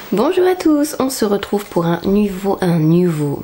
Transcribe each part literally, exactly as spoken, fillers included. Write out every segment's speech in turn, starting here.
Bonjour à tous, on se retrouve pour un nouveau, un nouveau,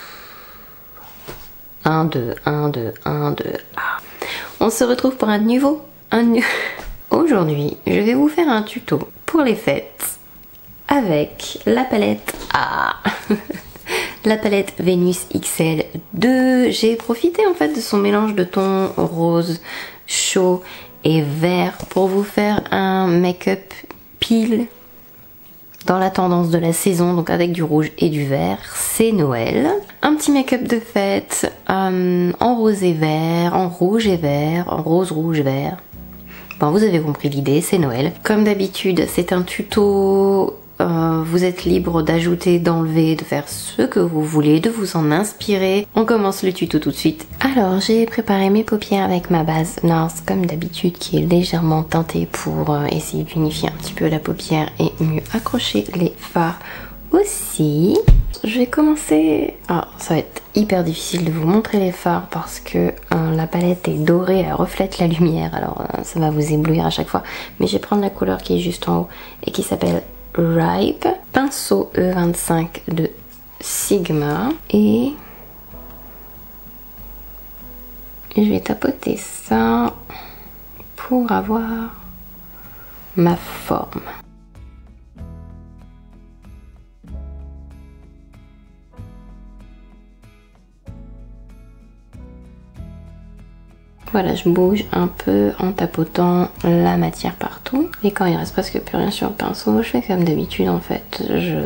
un, deux, un, deux, un, deux, ah. On se retrouve pour un nouveau, un nu... Aujourd'hui, je vais vous faire un tuto pour les fêtes avec la palette A. La palette Venus X L deux. J'ai profité en fait de son mélange de tons rose, chaud et vert pour vous faire un make-up pile dans la tendance de la saison, donc avec du rouge et du vert. C'est Noël. Un petit make-up de fête euh, en rose et vert, en rouge et vert, en rose, rouge, vert. Bon, vous avez compris l'idée, c'est Noël. Comme d'habitude, c'est un tuto. Euh, vous êtes libre d'ajouter, d'enlever, de faire ce que vous voulez, de vous en inspirer. On commence le tuto tout de suite. Alors, j'ai préparé mes paupières avec ma base Nars, comme d'habitude, qui est légèrement teintée pour euh, essayer d'unifier un petit peu la paupière et mieux accrocher les fards aussi. Je vais commencer... Ah, ça va être hyper difficile de vous montrer les fards parce que euh, la palette est dorée, elle reflète la lumière, alors euh, ça va vous éblouir à chaque fois. Mais je vais prendre la couleur qui est juste en haut et qui s'appelle Ripe, pinceau E vingt-cinq de Sigma, et je vais tapoter ça pour avoir ma forme. Voilà, je bouge un peu en tapotant la matière partout. Et quand il reste presque plus rien sur le pinceau, je fais comme d'habitude en fait. Je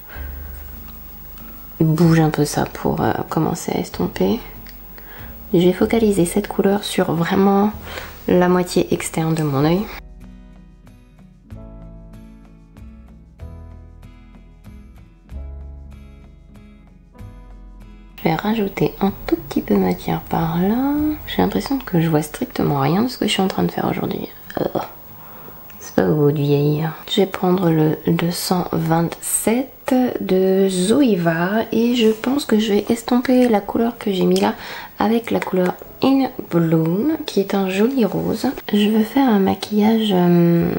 bouge un peu ça pour euh, commencer à estomper. Je vais focaliser cette couleur sur vraiment la moitié externe de mon œil. Je vais rajouter un tout petit peu de matière par là. J'ai l'impression que je vois strictement rien de ce que je suis en train de faire aujourd'hui. Oh, c'est pas beau de vieillir. Je vais prendre le deux cent vingt-sept de Zoeva et je pense que je vais estomper la couleur que j'ai mis là avec la couleur In Bloom qui est un joli rose. Je veux faire un maquillage... Hum,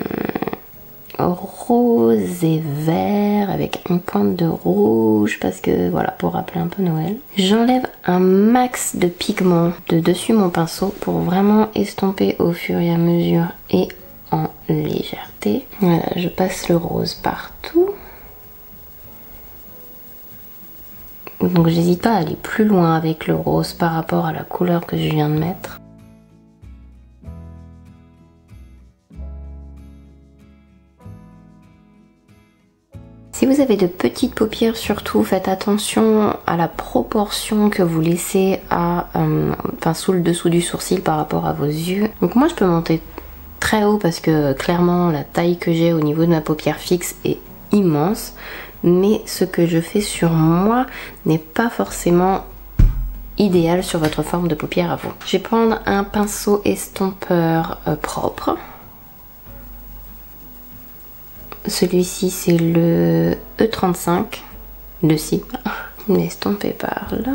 rose et vert avec une pointe de rouge parce que voilà, pour rappeler un peu Noël. J'enlève un max de pigments de dessus mon pinceau pour vraiment estomper au fur et à mesure et en légèreté. Voilà, je passe le rose partout. Donc j'hésite pas à aller plus loin avec le rose par rapport à la couleur que je viens de mettre. Si vous avez de petites paupières, surtout faites attention à la proportion que vous laissez à, euh, enfin, sous le dessous du sourcil par rapport à vos yeux. Donc moi je peux monter très haut parce que clairement la taille que j'ai au niveau de ma paupière fixe est immense. Mais ce que je fais sur moi n'est pas forcément idéal sur votre forme de paupière à vous. Je vais prendre un pinceau estompeur euh, propre. Celui-ci c'est le E trente-cinq de Sigma. Estomper par là.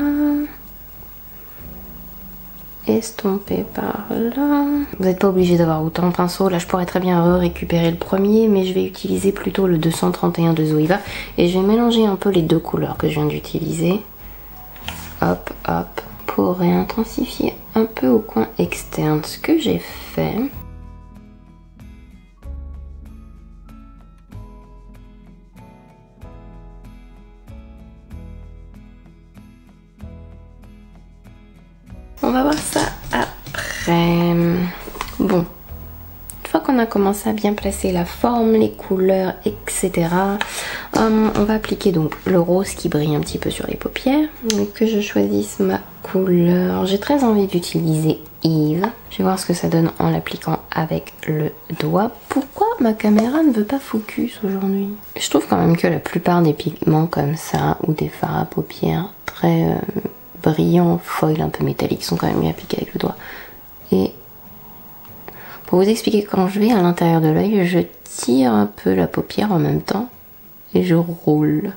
Estomper par là. Vous n'êtes pas obligé d'avoir autant de pinceaux. Là je pourrais très bien récupérer le premier, mais je vais utiliser plutôt le deux cent trente et un de Zoeva. Et je vais mélanger un peu les deux couleurs que je viens d'utiliser. Hop, hop. Pour réintensifier un peu au coin externe. Ce que j'ai fait... On va voir ça après. Bon, une fois qu'on a commencé à bien placer la forme, les couleurs, et cetera. Um, on va appliquer donc le rose qui brille un petit peu sur les paupières. Donc que je choisisse ma couleur. J'ai très envie d'utiliser Eve. Je vais voir ce que ça donne en l'appliquant avec le doigt. Pourquoi ma caméra ne veut pas focus aujourd'hui? Je trouve quand même que la plupart des pigments comme ça, ou des fards à paupières très... Euh, brillants, foil un peu métallique, sont quand même mieux appliqués avec le doigt. Et pour vous expliquer, quand je vais à l'intérieur de l'œil, je tire un peu la paupière en même temps et je roule.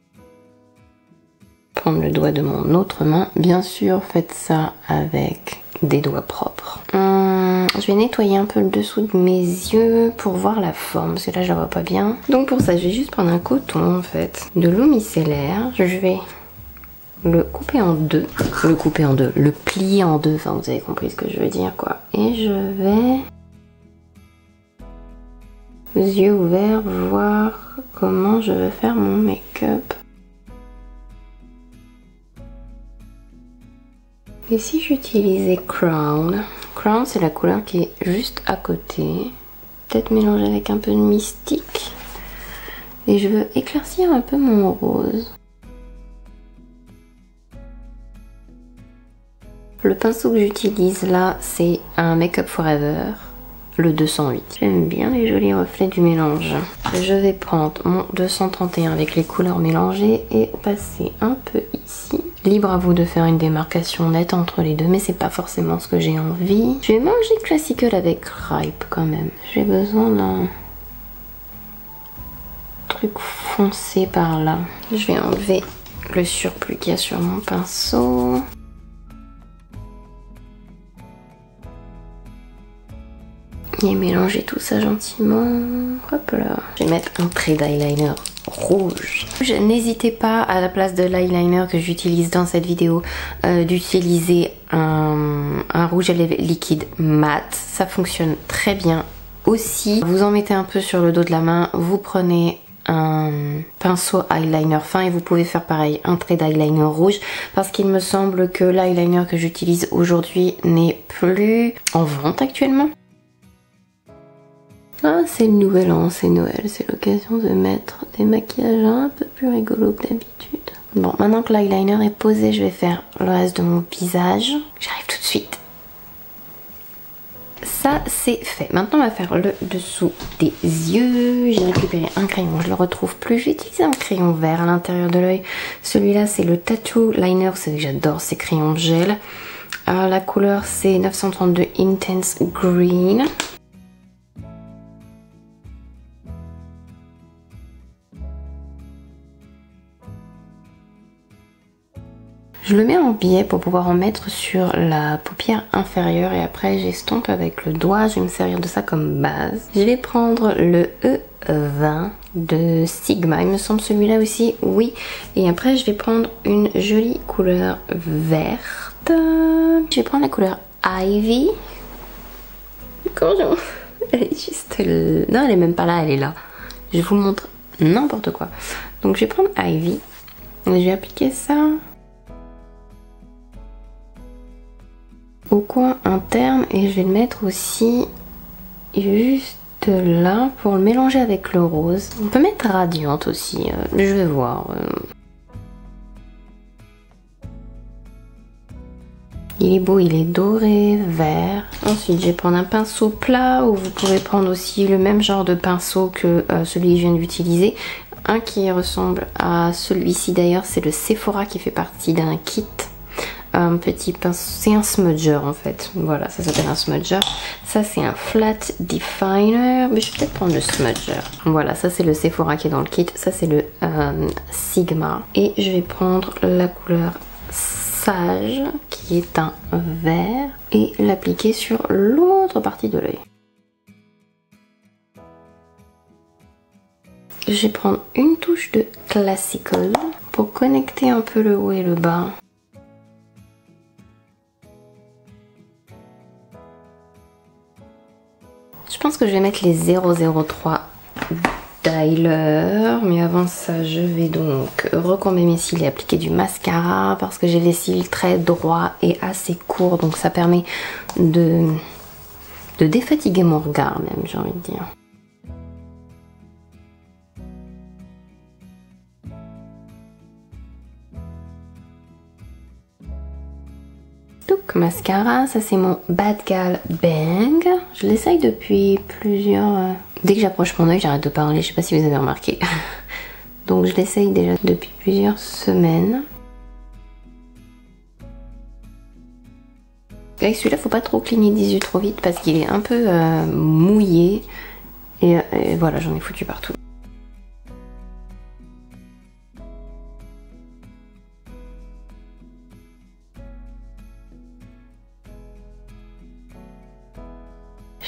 Prendre le doigt de mon autre main. Bien sûr, faites ça avec des doigts propres. Hum, je vais nettoyer un peu le dessous de mes yeux pour voir la forme, parce que là je la vois pas bien. Donc pour ça, je vais juste prendre un coton en fait, de l'eau micellaire. Je vais le couper en deux. Le couper en deux, le plier en deux, enfin vous avez compris ce que je veux dire quoi. Et je vais, les yeux ouverts, voir comment je veux faire mon make-up. Et si j'utilisais Crown? Crown, c'est la couleur qui est juste à côté. Peut-être mélanger avec un peu de Mystique. Et je veux éclaircir un peu mon rose. Le pinceau que j'utilise là, c'est un Make Up Forever, le deux cent huit. J'aime bien les jolis reflets du mélange. Je vais prendre mon deux cent trente et un avec les couleurs mélangées et passer un peu ici. Libre à vous de faire une démarcation nette entre les deux, mais c'est pas forcément ce que j'ai envie. Je vais manger Classical avec Ripe quand même. J'ai besoin d'un truc foncé par là. Je vais enlever le surplus qu'il y a sur mon pinceau. Et mélanger tout ça gentiment. Hop là. Je vais mettre un trait d'eyeliner rouge. N'hésitez pas, à la place de l'eyeliner que j'utilise dans cette vidéo, euh, d'utiliser un, un rouge à lèvres liquide mat. Ça fonctionne très bien aussi. Vous en mettez un peu sur le dos de la main. Vous prenez un pinceau eyeliner fin et vous pouvez faire pareil, un trait d'eyeliner rouge, parce qu'il me semble que l'eyeliner que j'utilise aujourd'hui n'est plus en vente actuellement. Ah, c'est le nouvel an, c'est Noël, c'est l'occasion de mettre des maquillages un peu plus rigolos que d'habitude. Bon, maintenant que l'eyeliner est posé, je vais faire le reste de mon visage. J'arrive tout de suite. Ça, c'est fait. Maintenant, on va faire le dessous des yeux. J'ai récupéré un crayon, je le retrouve plus. Je vais utiliser un crayon vert à l'intérieur de l'œil. Celui-là, c'est le Tattoo Liner. J'adore ces crayons gel. Alors, la couleur, c'est neuf cent trente-deux Intense Green. Je le mets en biais pour pouvoir en mettre sur la paupière inférieure et après j'estompe avec le doigt, je vais me servir de ça comme base. Je vais prendre le E vingt de Sigma, il me semble celui-là aussi, oui. Et après je vais prendre une jolie couleur verte. Je vais prendre la couleur Ivy. Comment je... Elle est juste... Non, elle est même pas là, elle est là. Je vous montre n'importe quoi. Donc je vais prendre Ivy. Je vais appliquer ça au coin interne et je vais le mettre aussi juste là pour le mélanger avec le rose. On peut mettre radiante aussi, euh, je vais voir. Il est beau, il est doré, vert. Ensuite, je vais prendre un pinceau plat ou vous pouvez prendre aussi le même genre de pinceau que euh, celui que je viens d'utiliser. Un qui ressemble à celui-ci d'ailleurs, c'est le Sephora qui fait partie d'un kit. Un petit pinceau, c'est un smudger en fait, voilà, ça s'appelle un smudger. Ça c'est un flat definer, mais je vais peut-être prendre le smudger. Voilà, ça c'est le Sephora qui est dans le kit, ça c'est le euh, Sigma. Et je vais prendre la couleur Sage, qui est un vert, et l'appliquer sur l'autre partie de l'œil. Je vais prendre une touche de Classical pour connecter un peu le haut et le bas. Je pense que je vais mettre les zéro zéro trois Styler, mais avant ça je vais donc recomber mes cils et appliquer du mascara parce que j'ai les cils très droits et assez courts, donc ça permet de, de défatiguer mon regard même, j'ai envie de dire. Donc mascara, ça c'est mon Bad Gal Bang. Je l'essaye depuis plusieurs... Euh... Dès que j'approche mon œil, j'arrête de parler, je sais pas si vous avez remarqué. Donc je l'essaye déjà depuis plusieurs semaines. Avec celui-là, faut pas trop cligner des yeux trop vite parce qu'il est un peu euh, mouillé. Et, et voilà, j'en ai foutu partout.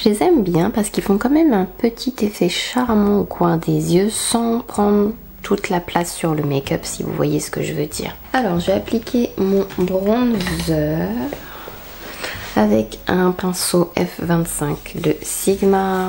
Je les aime bien parce qu'ils font quand même un petit effet charmant au coin des yeux sans prendre toute la place sur le make-up, si vous voyez ce que je veux dire. Alors je vais appliquer mon bronzer avec un pinceau F vingt-cinq de Sigma.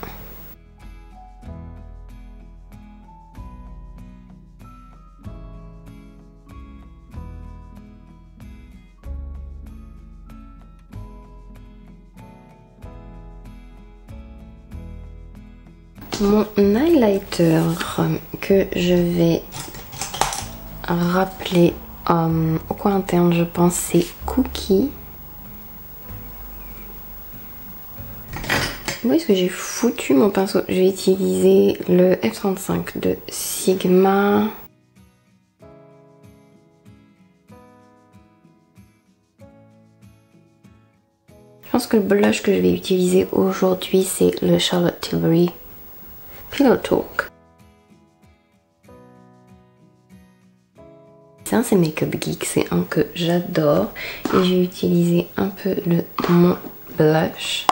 Mon highlighter que je vais rappeler euh, au coin interne, je pense, c'est Cookie. Où est-ce que j'ai foutu mon pinceau? Je vais utiliser le F trente-cinq de Sigma. Je pense que le blush que je vais utiliser aujourd'hui, c'est le Charlotte Tilbury Pillow Talk. C'est un c'est Makeup Geek, c'est un que j'adore. Et j'ai utilisé un peu le mon blush.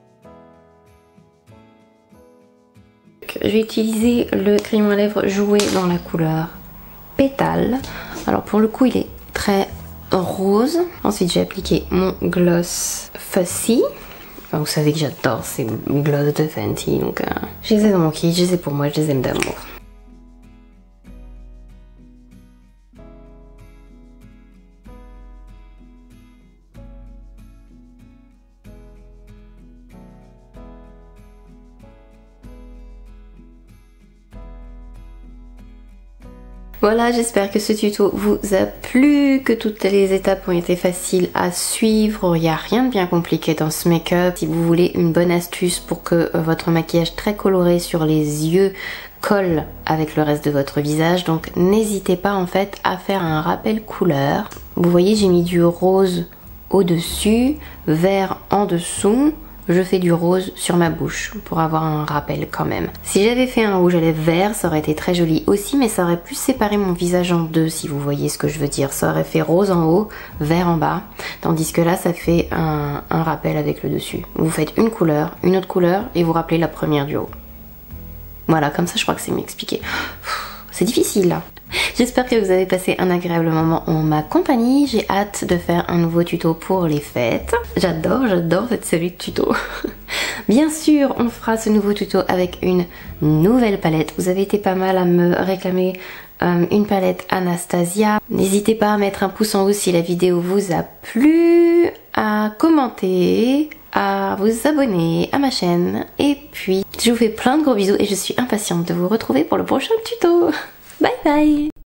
Je vais utiliser le crayon à lèvres joué dans la couleur Pétale. Alors pour le coup il est très rose. Ensuite j'ai appliqué mon gloss Fussy. Enfin, vous savez que j'adore ces gloss de Fenty, donc euh, je les ai dans mon kit, je les ai pour moi, je les aime d'amour. Voilà, j'espère que ce tuto vous a plu, que toutes les étapes ont été faciles à suivre. Il n'y a rien de bien compliqué dans ce make-up. Si vous voulez une bonne astuce pour que votre maquillage très coloré sur les yeux colle avec le reste de votre visage, donc n'hésitez pas en fait à faire un rappel couleur. Vous voyez, j'ai mis du rose au-dessus, vert en dessous. Je fais du rose sur ma bouche pour avoir un rappel quand même. Si j'avais fait un rouge à lèvres vert, ça aurait été très joli aussi, mais ça aurait plus séparé mon visage en deux, si vous voyez ce que je veux dire. Ça aurait fait rose en haut, vert en bas, tandis que là ça fait un, un rappel avec le dessus. Vous faites une couleur, une autre couleur et vous rappelez la première du haut. Voilà, comme ça je crois que c'est mieux expliqué. C'est difficile là. J'espère que vous avez passé un agréable moment en ma compagnie. J'ai hâte de faire un nouveau tuto pour les fêtes. J'adore, j'adore cette série de tutos. Bien sûr, on fera ce nouveau tuto avec une nouvelle palette. Vous avez été pas mal à me réclamer euh, une palette Anastasia. N'hésitez pas à mettre un pouce en haut si la vidéo vous a plu, à commenter, à vous abonner à ma chaîne. Et puis, je vous fais plein de gros bisous et je suis impatiente de vous retrouver pour le prochain tuto. Bye bye!